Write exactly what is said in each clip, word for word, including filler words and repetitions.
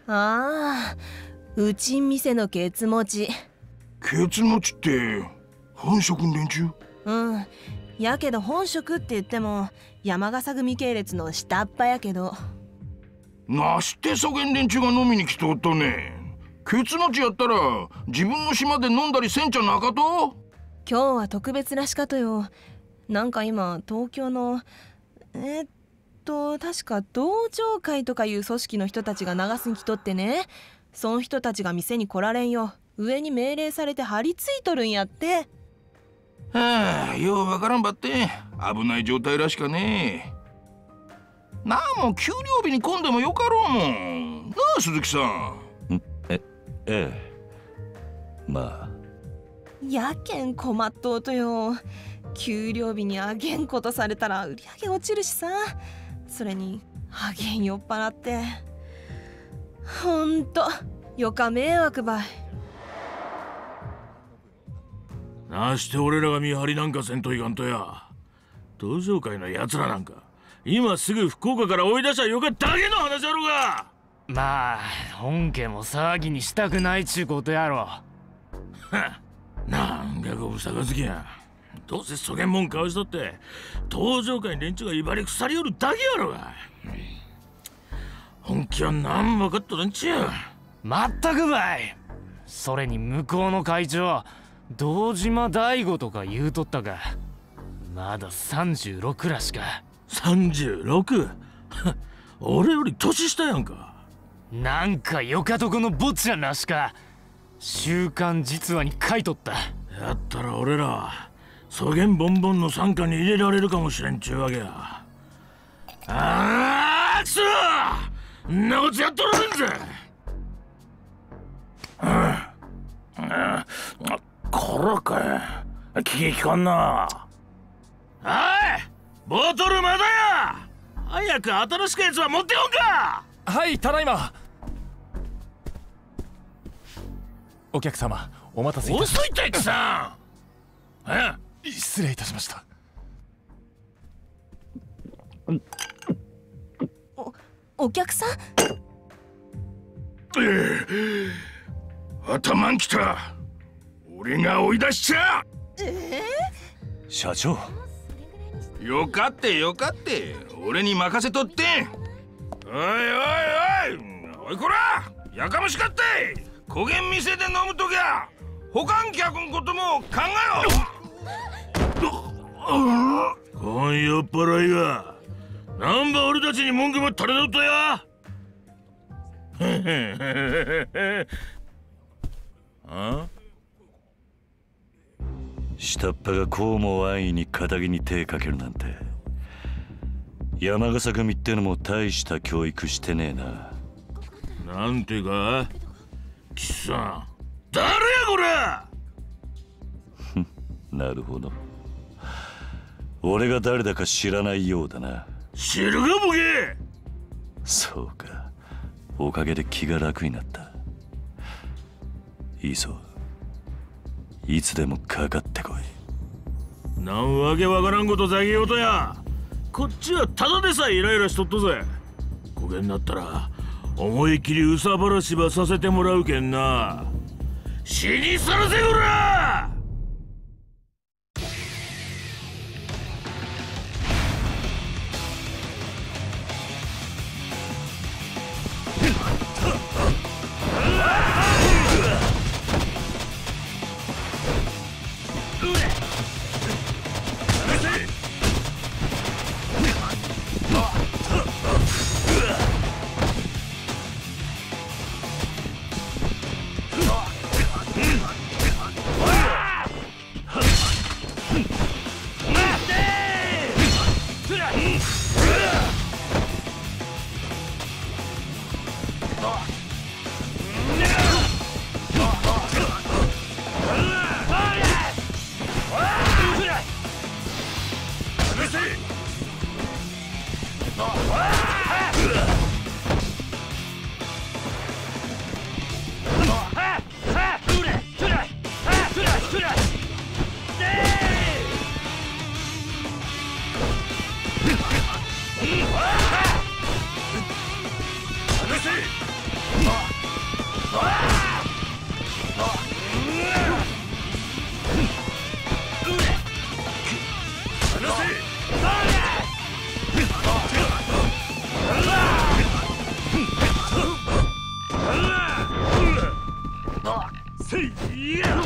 ああ、うちん店のケツ持ち。 ケツ持ちって本職の連中？ うん。やけど本職って言っても山笠組系列の下っ端やけど。 なしてそげん連中が飲みに来とったね。ケツ持ちやったら自分の島で飲んだりせんちゃなかと？ 今日は特別らしかとよ。なんか今東京のえー、っと確か道場会とかいう組織の人たちが流すに来とってね。その人たちが店に来られんよ。上に命令されて張り付いとるんやって。 はあ、ようわからんばって危ない状態らしかね。なんも給料日に混んでもよかろうもんなあ、鈴木さん。 えええまあやけん困っとうとよ。給料日にあげんことされたら売り上げ落ちるしさ。それにあげん酔っ払ってほんとよか迷惑ばい。 なして俺らが見張りなんかせんといかんとや。道場会のやつらなんか今すぐ福岡から追い出しゃよかっただけの話やろが。 まあ本家も騒ぎにしたくないちゅうことやろ。 はっ、なんかごぶさかずきや。どうせそげんもんかわしとって道場会連中が威張り腐りよるだけやろが。本気は何も分かっとらんちや。 まったくばい。それに向こうの会長堂島大吾とか言うとったが、まださんじゅうろくらしか。 さんじゅうろく？ 俺より年下やんか。 なんかよかとこの坊ちゃんらしか週刊実話に書いとった。 やったら俺らそげんボンボンの傘下に入れられるかもしれんちゅうわけや。ああくそー、んなことやっとられんぜ。こらかい、気利かんな。おい、ボトルまだや。早く新しくやつは持ってこんか。 はい、ただいま。お客様お待たせいたしました。 遅いってさん。え、 失礼いたしました。 お、お客さん？ ええ、頭んきた。俺が追い出しちゃ。 えー、社長。 よかってよかって、俺に任せとって。おいおいおいおい、こらやかましかって。こげん店で飲むときゃ他ん客んことも考えろ。 こん酔っ払いがなんば俺たちに文句ば垂れとったや。 あ？下っ端がこうも安易に肩に手かけるなんて。山笠組ってのも大した教育してねえな。 なんてか貴さん、誰やこれ。 なるほど、俺が誰だか知らないようだな。 知るかボケ。 そうか、おかげで気が楽になった。いいぞ、いつでもかかってこい。なんわけわからんことざげようとや。こっちはただでさえイライラしとっとぜ。こげんなったら思い切り憂さ晴らしばさせてもらうけんな。死にさらせよら。 せいや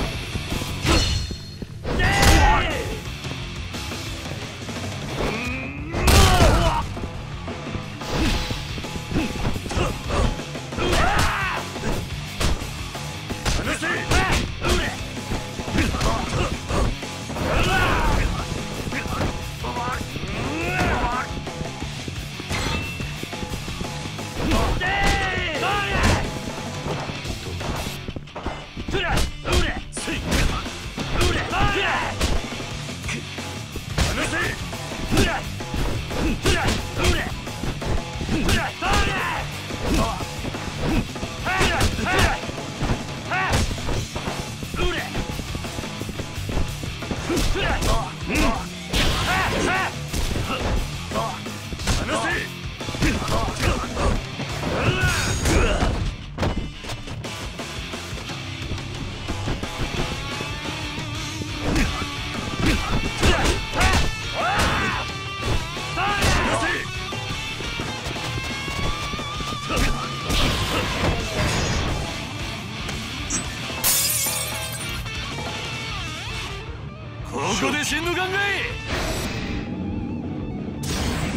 ここで死ぬがんがい。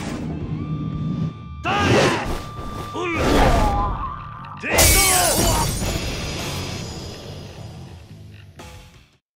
おら。